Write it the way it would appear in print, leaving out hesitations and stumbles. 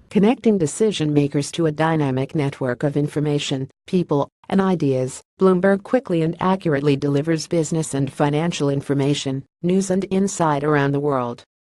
connecting decision makers to a dynamic network of information, people, and ideas. Bloomberg quickly and accurately delivers business and financial information, news and insight around the world.